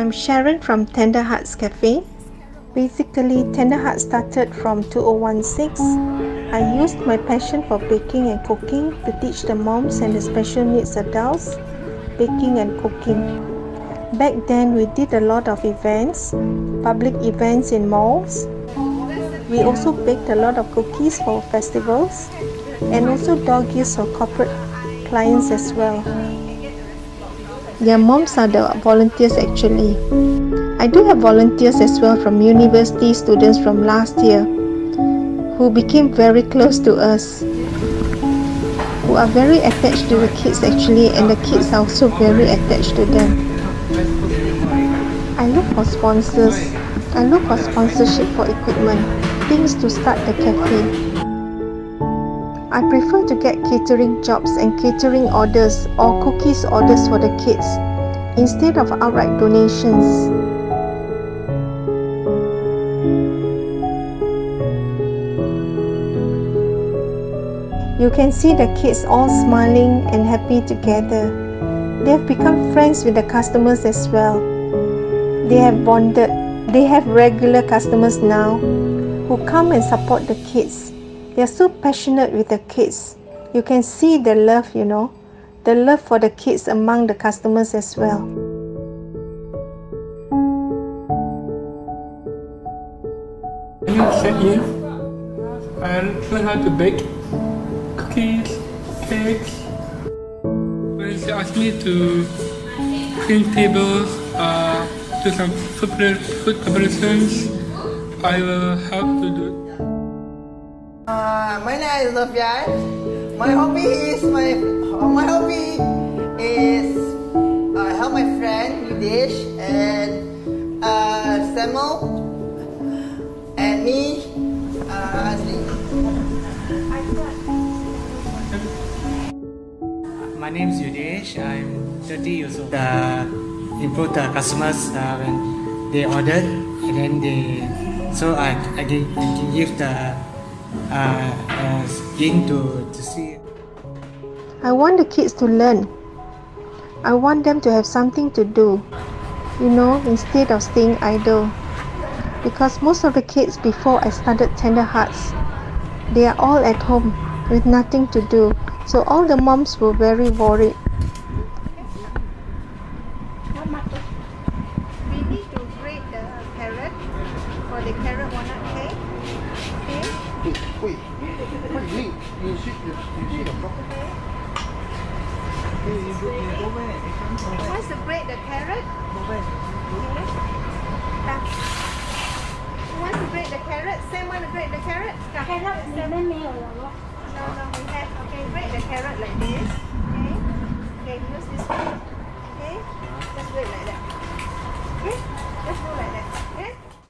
I'm Sharon from Tender Hearts Cafe. Basically, Tender Hearts started from 2016. I used my passion for baking and cooking to teach the moms and the special needs adults baking and cooking. Back then, we did a lot of events, public events in malls. We also baked a lot of cookies for festivals and also door gifts for corporate clients as well. Their moms are the volunteers actually. I do have volunteers as well from university students from last year who became very close to us, who are very attached to the kids actually, and the kids are also very attached to them. I look for sponsors. I look for sponsorship for equipment, things to start the cafe. I prefer to get catering jobs and catering orders or cookies orders for the kids instead of outright donations. You can see the kids all smiling and happy together. They have become friends with the customers as well. They have bonded. They have regular customers now who come and support the kids. They are so passionate with the kids. You can see the love, the love for the kids among the customers as well. My name is Chen Yee. I learn how to bake cookies, cakes. When she asked me to clean tables, do some food preparations, I will help to do it. My name is Nur Faizah. My hobby is help my friend Yudesh and Samuel and me, Asli. My name is Yudesh. I'm 30 years old. Improve the customers when they ordered, and then so I can give the skin to see. I want the kids to learn. I want them to have something to do, instead of staying idle. Because most of the kids before I started Tender Hearts, they are all at home with nothing to do. So all the moms were very worried. We need to grate the carrot for the carrot walnut cake. Okay? Who wants to grate the carrot? Okay. Who wants to grate the carrot? Sam want to grate the carrot? Carrot, Xiamen 没有了咯。No, we have. Okay, grate the carrot like this. Okay, use this one. Okay, just grate like that. Okay, just go like that. Okay.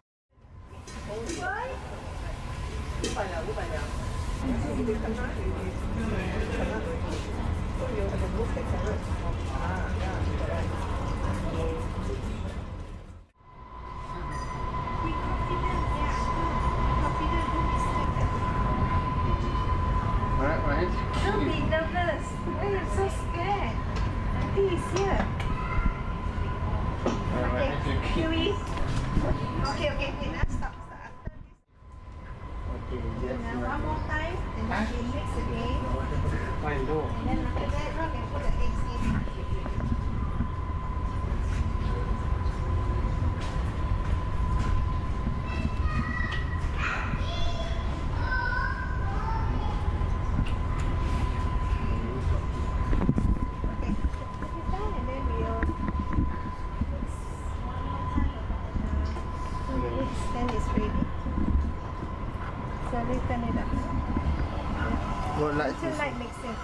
Don't be nervous. Why are you so scared? Auntie is here. Okay, Kiwi. Okay, wait, now stop. After this. Okay, now one more time, and then we mix again. And then after that, you can put the eggs in. Turn it up. Until light mixing.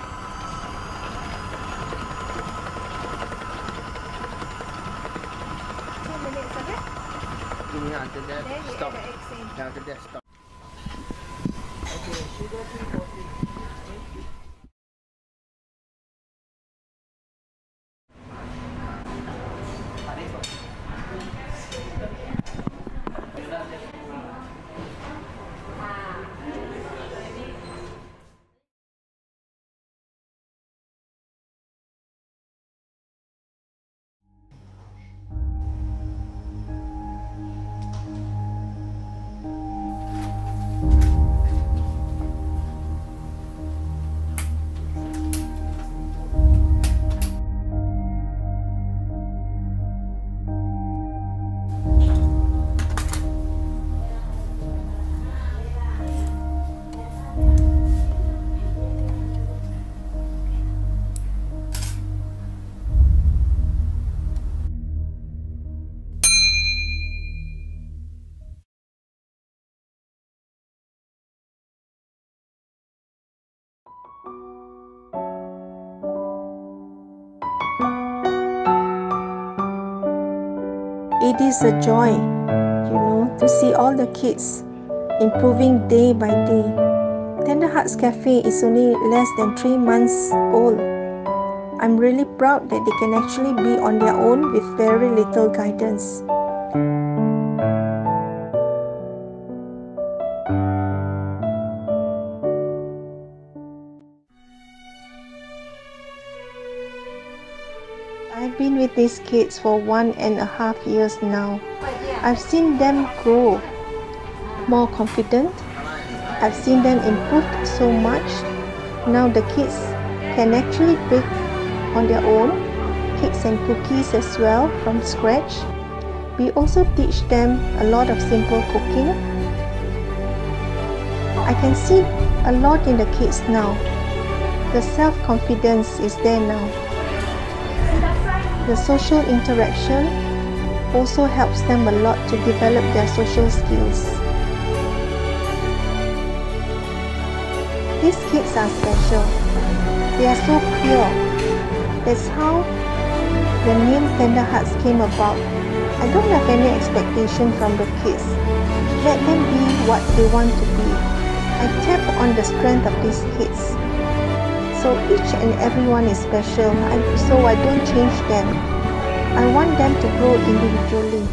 2 minutes, okay? 2 minutes after that, Then you stop. add the eggs in. After that, stop. Okay, sugar 340. It is a joy, to see all the kids improving day by day. Tender Hearts Cafe is only less than 3 months old. I'm really proud that they can actually be on their own with very little guidance. I've been with these kids for 1.5 years now. I've seen them grow more confident. I've seen them improve so much. Now the kids can actually bake on their own, cakes and cookies as well from scratch. We also teach them a lot of simple cooking. I can see a lot in the kids now. The self-confidence is there now. The social interaction also helps them a lot to develop their social skills. These kids are special. They are so pure. That's how the name Tender Hearts came about. I don't have any expectation from the kids. Let them be what they want to be. I tap on the strength of these kids. So each and everyone is special, so I don't change them. I want them to grow individually.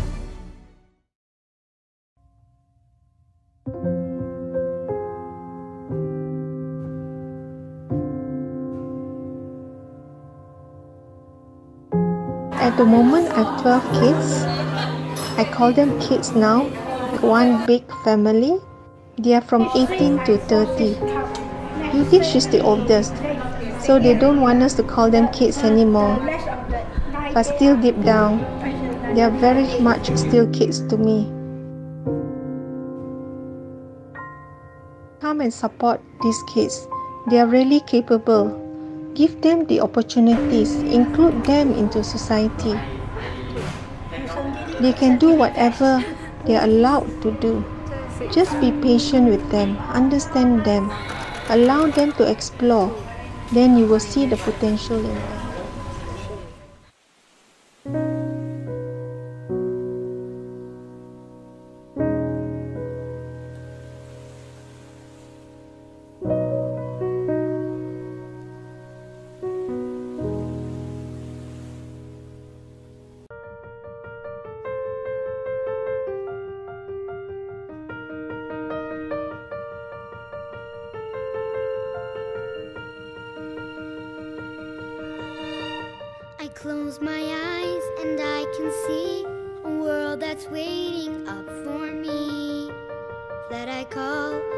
At the moment, I have 12 kids. I call them kids now, one big family. They are from 18 to 30. Yudish is the oldest, so they don't want us to call them kids anymore. But still deep down, they are very much still kids to me. Come and support these kids. They are really capable. Give them the opportunities, include them into society. They can do whatever they are allowed to do. Just be patient with them, understand them, allow them to explore. Then you will see the potential in them. I close my eyes and I can see a world that's waiting up for me, that I call